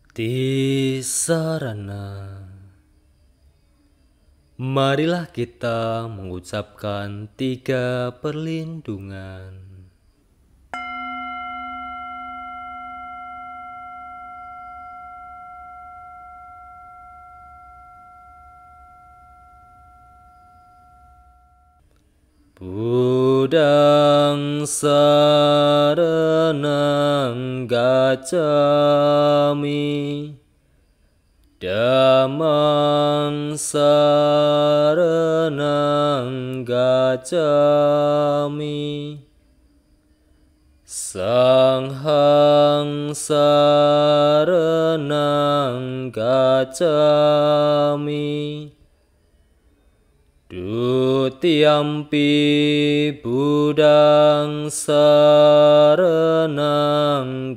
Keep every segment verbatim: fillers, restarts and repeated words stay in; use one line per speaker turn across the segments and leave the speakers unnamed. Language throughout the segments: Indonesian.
Tisarana, marilah kita mengucapkan tiga perlindungan. Budang saranang gacchami, Dhammang saranang gacchami, Sanghang saranang gacchami, Dutiyampi Budang saranang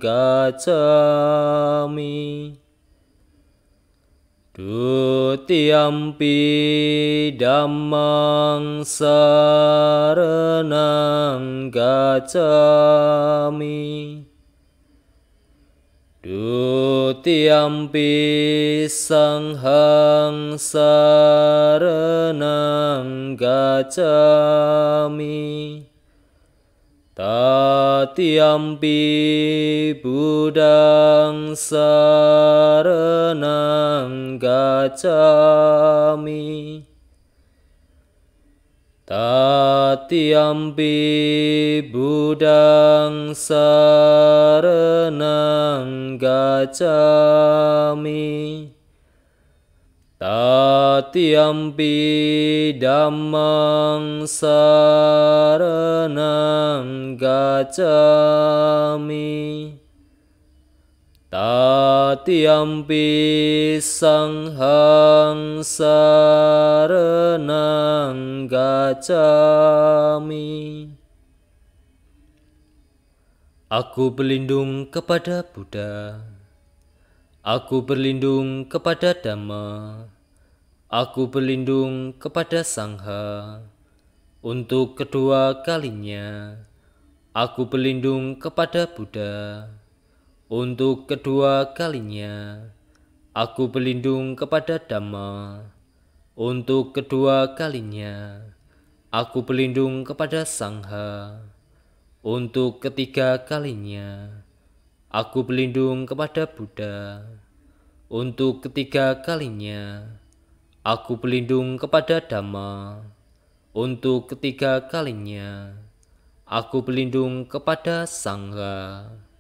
gacchami, Dutiyampi Dhammang saranang gacchami, Dutiyampi Sanghang saranang gacchami, Tatiyampi Budang saranang gacchami, Tatiyampi Budang saranang gacchami, Tatiyampi Dhammang saranang gacchami, Tatiyampi Sanghang saranang gacchami. Aku berlindung kepada Buddha, aku berlindung kepada Dhamma, aku berlindung kepada Sangha. Untuk kedua kalinya, aku berlindung kepada Buddha. Untuk kedua kalinya, aku berlindung kepada Dhamma. Untuk kedua kalinya, aku berlindung kepada Sangha. Untuk ketiga kalinya, aku berlindung kepada Buddha. Untuk ketiga kalinya, aku berlindung kepada Dhamma. Untuk ketiga kalinya, aku berlindung kepada Sangha.